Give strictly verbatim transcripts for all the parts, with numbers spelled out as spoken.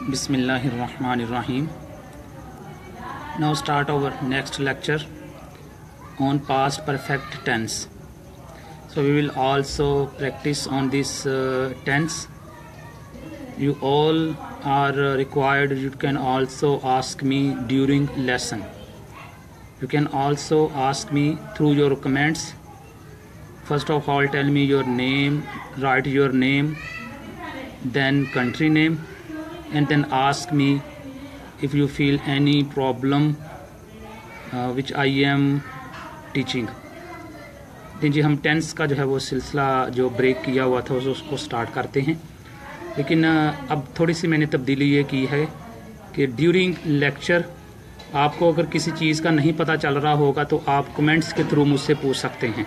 Bismillahirrahmanirrahim. Now start our next lecture on past perfect tense. So we will also practice on this uh, tense. You all are uh, required. You can also ask me during lesson. You can also ask me through your comments. First of all, tell me your name, write your name, then country name, and then ask me if you feel any problem uh, which I am teaching. जी हम tense का जो है वो सिलसिला जो break किया हुआ था उसको स्टार्ट करते हैं, लेकिन अब थोड़ी सी मैंने तब्दीली ये की है कि ड्यूरिंग लेक्चर आपको अगर किसी चीज़ का नहीं पता चल रहा होगा तो आप कमेंट्स के थ्रू मुझसे पूछ सकते हैं।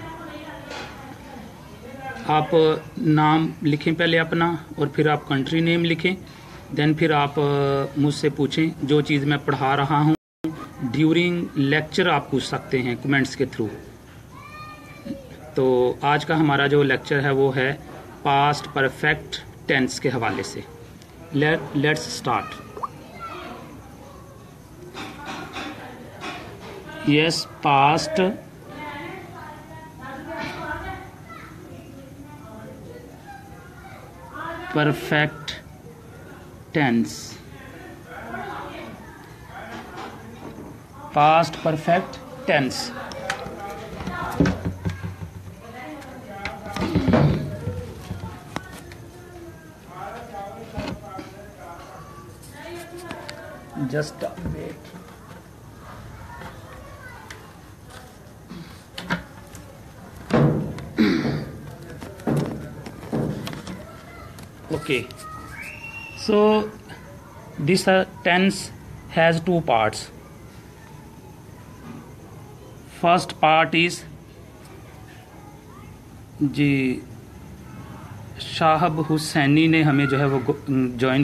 आप नाम लिखें पहले अपना, और फिर आप कंट्री नेम लिखें, देन फिर आप मुझसे पूछें जो चीज़ मैं पढ़ा रहा हूँ। ड्यूरिंग लेक्चर आप पूछ सकते हैं कमेंट्स के थ्रू। तो आज का हमारा जो लेक्चर है वो है पास्ट परफेक्ट टेंस के हवाले से। Let let's start. Yes, past perfect tense. Past perfect tense. Just wait. Okay, so this uh, tense has two parts. First part is जी शाहब हुसैनी ने हमें जो है वो ज्वाइन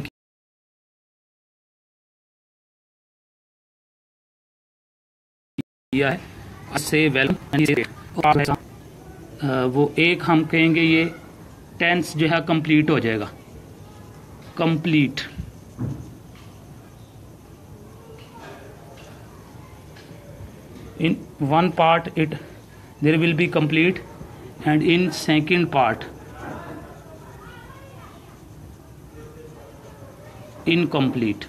किया है से वेलकम। वो एक हम कहेंगे ये टेंस जो है कंप्लीट हो जाएगा, complete. In one part it there will be complete, and in second part incomplete.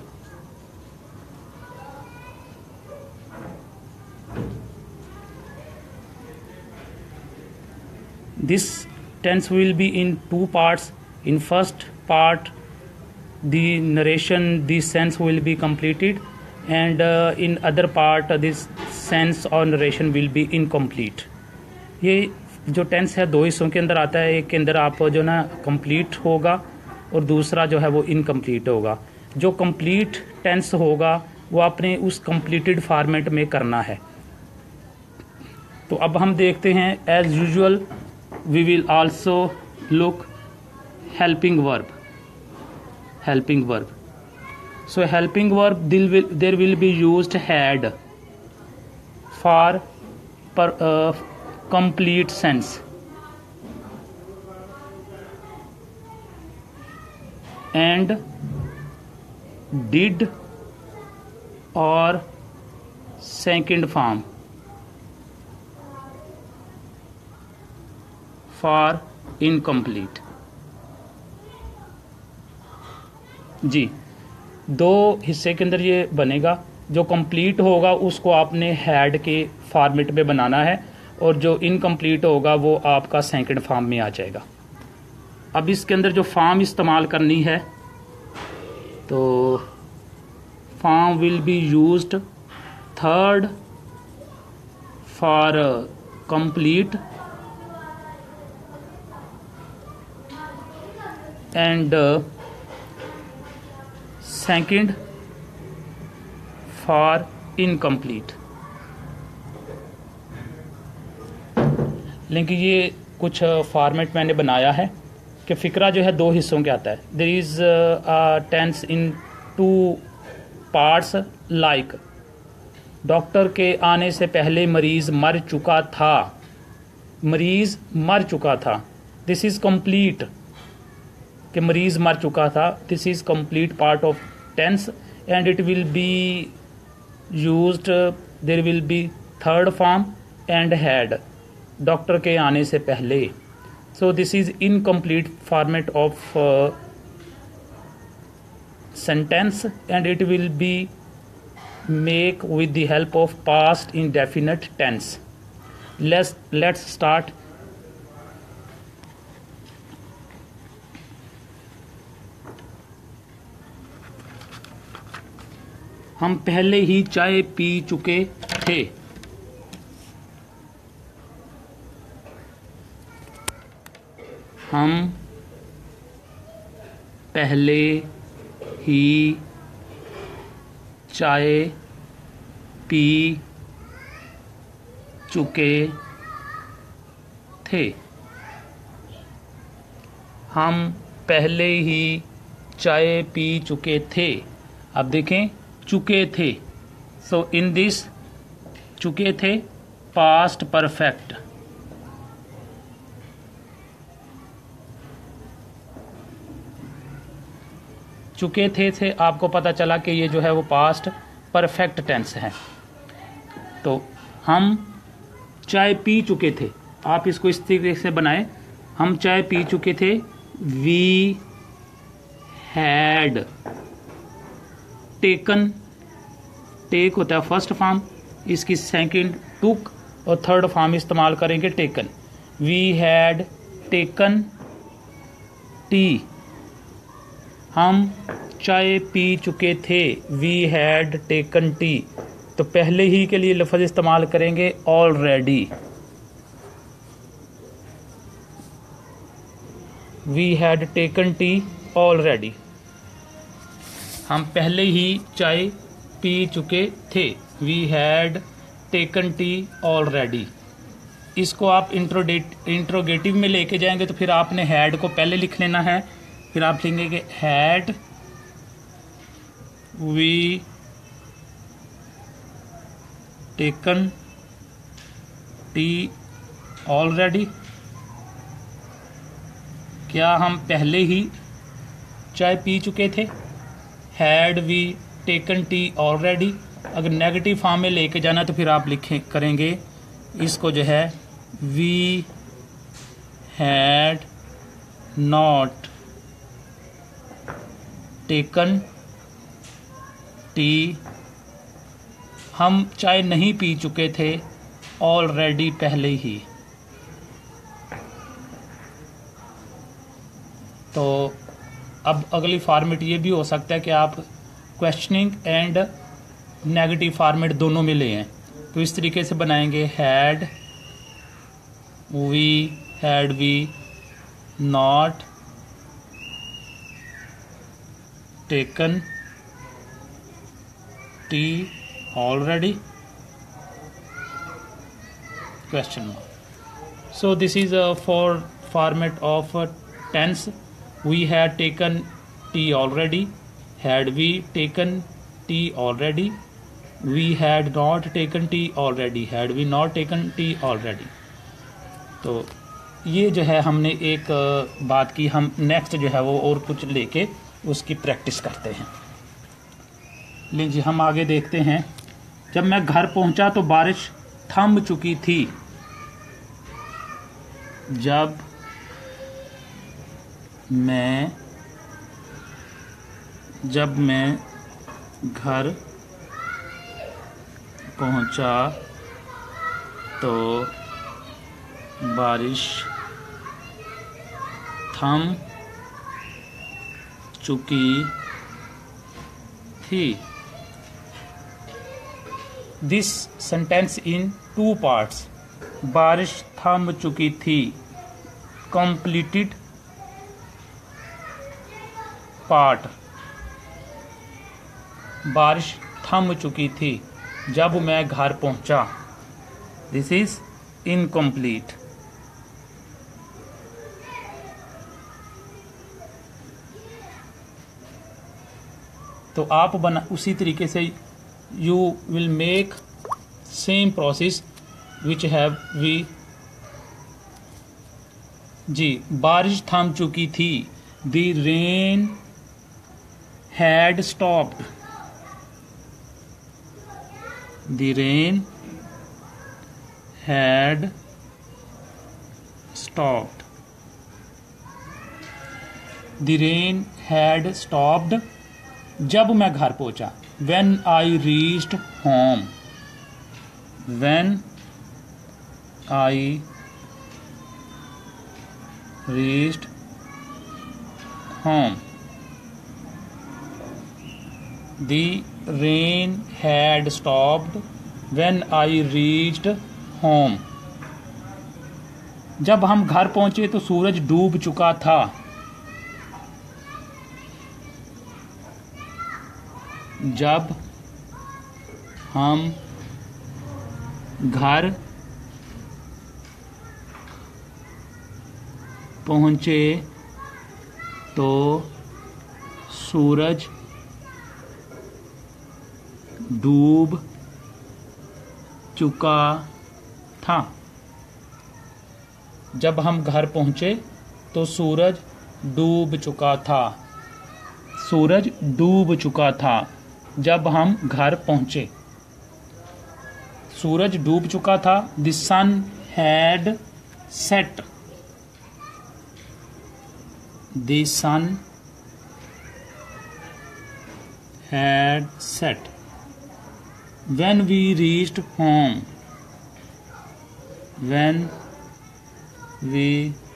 This tense will be in two parts. In first part, the narration, the sense will be completed, and uh, in other part, uh, this sense or narration will be incomplete. ये जो tense है दो हिस्सों के अंदर आता है। एक के अंदर आप जो ना complete होगा और दूसरा जो है वो incomplete होगा। जो complete tense होगा वो आपने उस completed format में करना है। तो अब हम देखते हैं as usual we will also look helping verb. Helping verb. So helping verb there will, there will be used had for per, uh, complete sense, and did or second form for incomplete. जी दो हिस्से के अंदर ये बनेगा। जो complete होगा उसको आपने हैड के फॉर्मेट में बनाना है, और जो इनकम्प्लीट होगा वो आपका सेकंड फॉर्म में आ जाएगा। अब इसके अंदर जो फॉर्म इस्तेमाल करनी है तो form will be used third for complete and uh, second for incomplete। लेकिन ये कुछ फॉर्मेट मैंने बनाया है कि फ़िक्रा जो है दो हिस्सों के आता है। There is a tense in two parts, like doctor के आने से पहले मरीज़ मर चुका था। मरीज़ मर चुका था, दिस इज़ कंप्लीट। कि मरीज़ मर चुका था, this is complete part of tense and it will be used, uh, there will be third form and had, doctor के आने से पहले. So this is incomplete format of uh, sentence and it will be make with the help of past indefinite tense. Let's let's start. हम पहले ही चाय पी चुके थे. हम पहले ही चाय पी चुके थे. हम पहले ही चाय पी चुके थे. अब देखें चुके थे. सो इन दिस चुके थे पास्ट परफेक्ट. चुके थे से आपको पता चला कि ये जो है वो पास्ट परफेक्ट टेंस है. तो हम चाय पी चुके थे, आप इसको इस तरीके से बनाएं. हम चाय पी चुके थे. वी हैड टेकन, टेक होता है फर्स्ट फॉर्म, इसकी सेकंड टुक और थर्ड फॉर्म इस्तेमाल करेंगे taken. We had taken tea. हम चाय पी चुके थे. We had taken tea. तो पहले ही के लिए लफ्ज इस्तेमाल करेंगे already. We had taken tea already. हम पहले ही चाय पी चुके थे. We had taken tea already. इसको आप इंट्रोडेट इंट्रोगेटिव में लेके जाएंगे तो फिर आपने हैड को पहले लिख लेना है. फिर आप लिखेंगे had we taken tea already. क्या हम पहले ही चाय पी चुके थे. Had we taken tea already. अगर नेगेटिव फॉर्म में लेके जाना तो फिर आप लिखें करेंगे इसको जो है we had not taken tea. हम चाय नहीं पी चुके थे ऑलरेडी पहले ही. तो अब अगली फॉर्मेट ये भी हो सकता है कि आप क्वेश्चनिंग एंड नेगेटिव फॉर्मेट दोनों में ले आएं. तो इस तरीके से बनाएंगे had we had we not taken tea already question mark. So this is a for format of uh, tense. We had taken tea already. Had we taken tea already? We had not taken tea already. Had we not taken tea already? तो ये जो है हमने एक बात की. हम next जो है वो और कुछ लेके उसकी प्रैक्टिस करते हैं. लीजिए हम आगे देखते हैं. जब मैं घर पहुंचा तो बारिश थम चुकी थी. जब मैं जब मैं घर पहुंचा तो बारिश थम चुकी थी. This sentence in two parts. बारिश थम चुकी थी कंप्लीटेड पार्ट. बारिश थम चुकी थी जब मैं घर पहुंचा. This is incomplete. तो आप बना उसी तरीके से you will make same process which have we. जी बारिश थम चुकी थी. The rain had stopped. The rain had stopped. The rain had stopped. जब मैं घर पहुंचा. When I reached home. When I reached home. The rain had stopped when I reached home. जब हम घर पहुंचे तो सूरज डूब चुका था. जब हम घर पहुंचे तो सूरज डूब चुका था. जब हम घर पहुंचे तो सूरज डूब चुका था. सूरज डूब चुका था जब हम घर पहुंचे. सूरज डूब चुका था. The sun had set. The sun had set. When we reached home. When we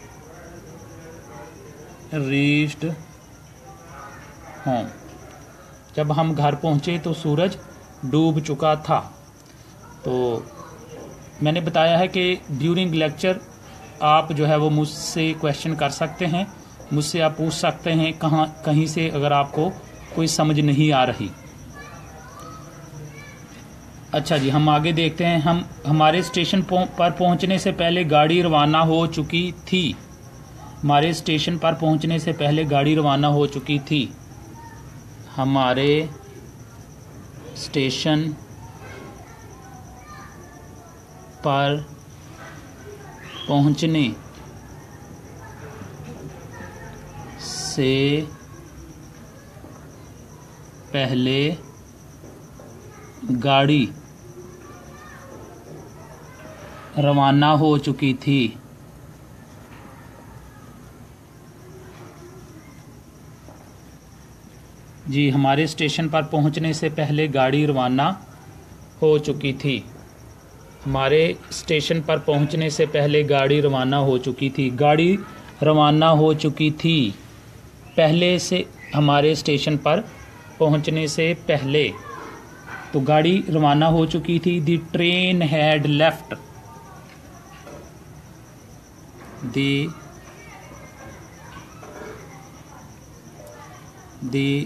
reached home. जब हम घर पहुंचे तो सूरज डूब चुका था. तो मैंने बताया है कि ड्यूरिंग लेक्चर आप जो है वो मुझसे क्वेश्चन कर सकते हैं. मुझसे आप पूछ सकते हैं कहाँ कहीं से अगर आपको कोई समझ नहीं आ रही. अच्छा जी, हम आगे देखते हैं. हम हमारे स्टेशन पर पहुंचने से पहले गाड़ी रवाना हो चुकी थी. हमारे स्टेशन पर पहुंचने से पहले गाड़ी रवाना हो चुकी थी. हमारे स्टेशन पर पहुंचने से पहले गाड़ी रवाना हो चुकी थी. जी, हमारे स्टेशन पर पहुंचने से पहले गाड़ी रवाना हो चुकी थी. हमारे स्टेशन पर पहुंचने से पहले गाड़ी रवाना हो चुकी थी. गाड़ी रवाना हो चुकी थी. पहले से हमारे स्टेशन पर पहुंचने से पहले तो गाड़ी रवाना हो चुकी थी. The train had left. The the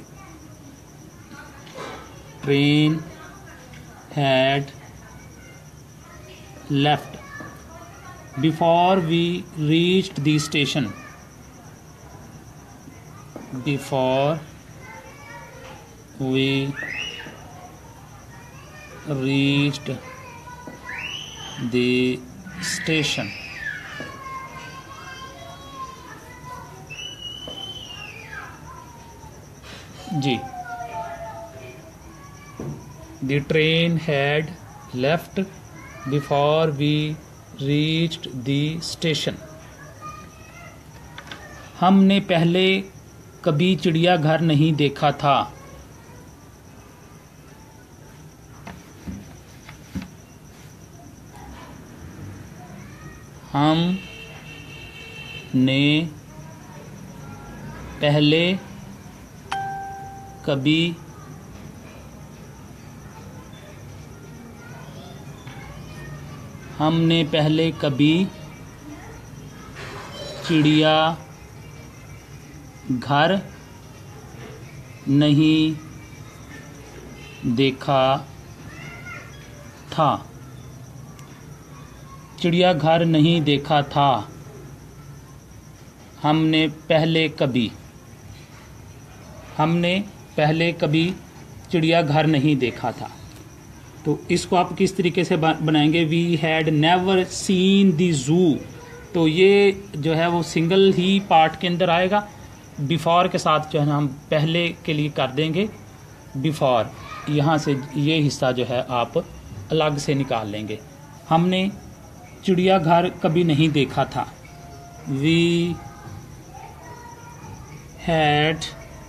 train had left before we reached the station. Before we reached the station. जी, the train had left before we reached the station. हमने पहले कभी चिड़ियाघर नहीं देखा था. हम ने पहले कभी हमने पहले कभी चिड़िया घर नहीं देखा था. चिड़ियाघर नहीं देखा था. हमने पहले कभी हमने पहले कभी चिड़ियाघर नहीं देखा था. तो इसको आप किस तरीके से बनाएंगे? We had never seen the zoo. तो ये जो है वो सिंगल ही पार्ट के अंदर आएगा बिफोर के साथ जो है ना हम पहले के लिए कर देंगे बिफोर, यहाँ से ये हिस्सा जो है आप अलग से निकाल लेंगे। हमने चिड़ियाघर कभी नहीं देखा था। We had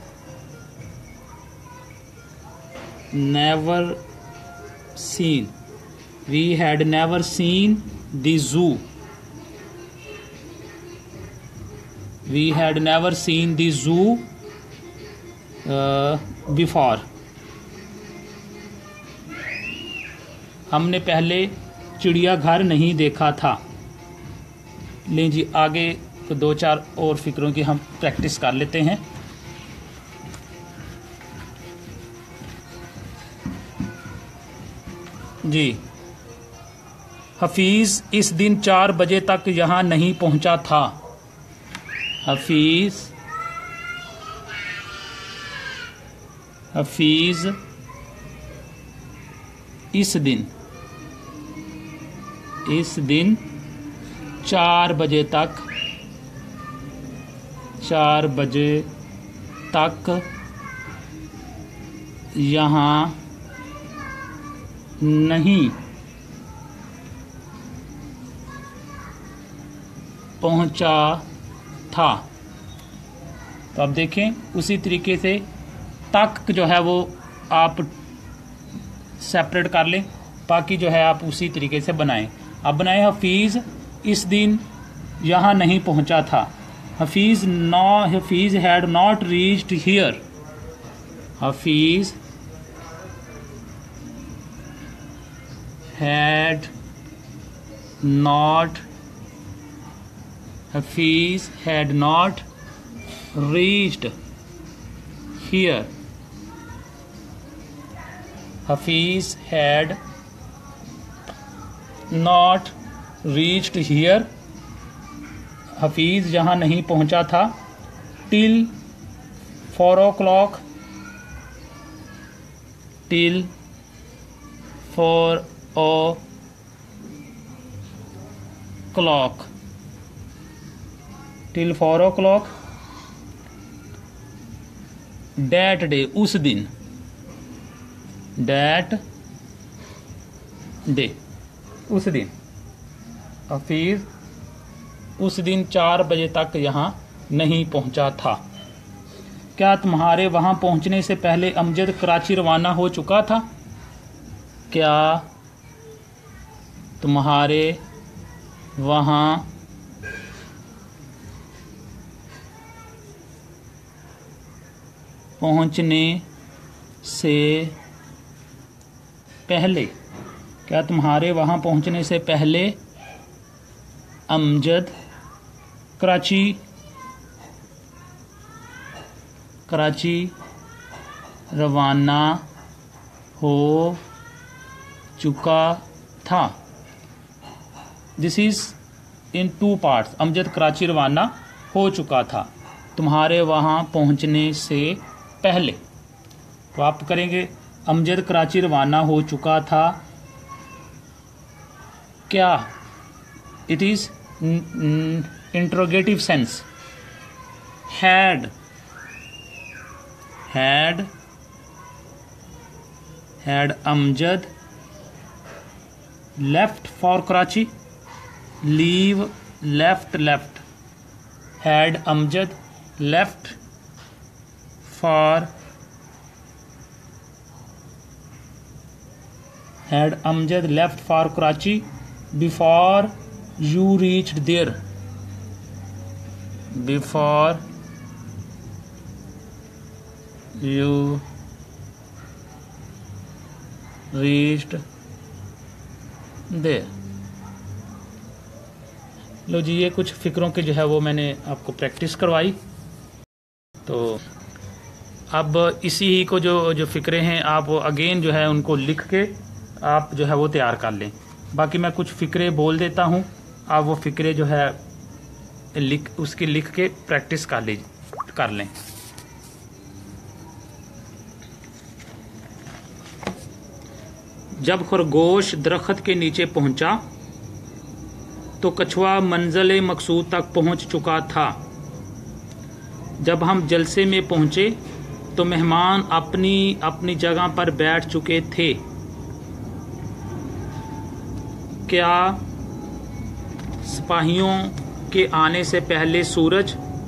never seen, we had never seen the zoo, we had never seen the zoo before, हमने पहले चिड़ियाघर नहीं देखा था। लें जी आगे तो दो चार और फिक्रों की हम प्रैक्टिस कर लेते हैं। जी, हफीज इस दिन चार बजे तक यहाँ नहीं पहुँचा था। हफीज हफीज इस दिन इस दिन चार बजे तक चार बजे तक यहाँ नहीं पहुँचा था। तो अब देखें उसी तरीके से तक जो है वो आप सेपरेट कर लें, बाकी जो है आप उसी तरीके से बनाएं। अब बनाए हफीज इस दिन यहाँ नहीं पहुँचा था। Hafeez no Hafeez had not reached here, Hafeez had not Hafeez had not reached here, Hafeez had not reached here, Hafeez जहाँ नहीं पहुँचा था। Till four o'clock, till four o'clock, till four o'clock. That day उस दिन, डैट डे उस दिन, हफीज उस दिन चार बजे तक यहाँ नहीं पहुँचा था। क्या तुम्हारे वहाँ पहुँचने से पहले अमजद कराची रवाना हो चुका था? क्या तुम्हारे वहाँ पहुँचने से पहले क्या तुम्हारे वहाँ पहुँचने से पहले अमजद कराची कराची रवाना हो चुका था? This is in two parts. Amjad Karachi रवाना हो चुका था, तुम्हारे वहाँ पहुँचने से पहले। तो आप करेंगे अमजद कराची रवाना हो चुका था। क्या? It is interrogative sense. Had had had Amjad left for Karachi, leave left left, had Amjad left for had Amjad left for Karachi before you reached there, before you reached there। लो जी, ये कुछ फिक्रों के जो है वो मैंने आपको प्रैक्टिस करवाई। तो अब इसी ही को जो जो फिक्रे हैं आप अगेन जो है उनको लिख के आप जो है वो तैयार कर लें। बाकी मैं कुछ फिक्रे बोल देता हूँ, आप वो फिक्रे जो है लिख उसकी लिख के प्रैक्टिस कर ले कर लें। जब खरगोश दरख्त के नीचे पहुंचा तो कछुआ मंजिल मकसूद तक पहुंच चुका था। जब हम जलसे में पहुंचे तो मेहमान अपनी अपनी जगह पर बैठ चुके थे। क्या सिपाहियों के आने से पहले सूरज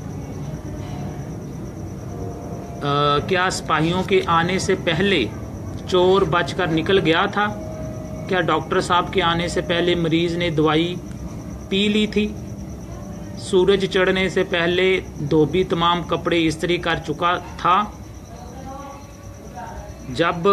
आ, क्या सिपाहियों के आने से पहले चोर बचकर निकल गया था? क्या डॉक्टर साहब के आने से पहले मरीज ने दवाई पी ली थी? सूरज चढ़ने से पहले धोबी तमाम कपड़े इस्त्री कर चुका था। जब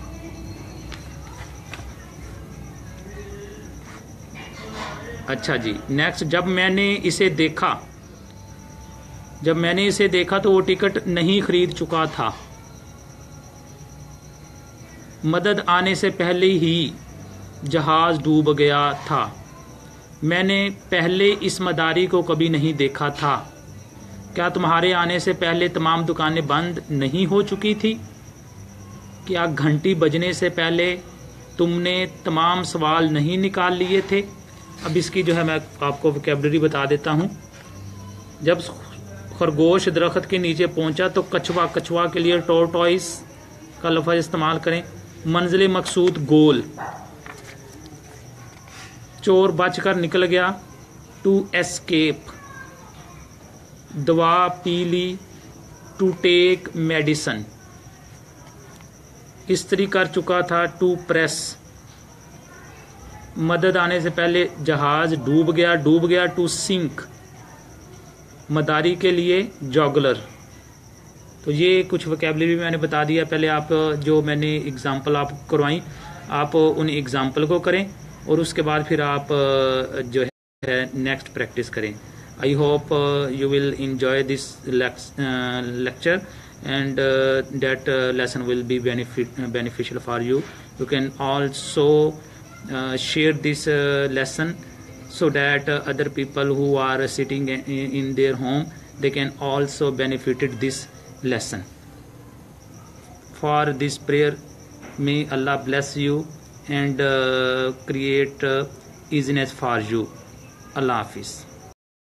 अच्छा जी नेक्स्ट, जब मैंने इसे देखा जब मैंने इसे देखा तो वो टिकट नहीं खरीद चुका था। मदद आने से पहले ही जहाज डूब गया था। मैंने पहले इस मदारी को कभी नहीं देखा था। क्या तुम्हारे आने से पहले तमाम दुकानें बंद नहीं हो चुकी थी? क्या घंटी बजने से पहले तुमने तमाम सवाल नहीं निकाल लिए थे? अब इसकी जो है मैं आपको वोकैबुलरी बता देता हूँ। जब खरगोश दरख्त के नीचे पहुंचा तो कछुआ कछुआ के लिए टोरटॉइस का लफ्ज़ इस्तेमाल करें। मंजिल मकसूद गोल। चोर बचकर निकल गया, टू एस्केप। दवा पी ली, टू टेक मेडिसन। इस्त्री कर चुका था, टू प्रेस। मदद आने से पहले जहाज डूब गया डूब गया टू सिंक। मदारी के लिए जॉगलर। तो ये कुछ वोकैबुलरी मैंने बता दिया। पहले आप जो मैंने एग्जांपल आप करवाई, आप उन एग्जांपल को करें और उसके बाद फिर आप जो है नेक्स्ट प्रैक्टिस करें। I hope you will enjoy this lecture and uh, that uh, lesson will be benefit, uh, beneficial for you. You can also uh, share this uh, lesson so that uh, other people who are sitting in, in their home, they can also benefited this lesson. For this prayer, may Allah bless you and uh, create uh, easiness for you. Allah Hafiz.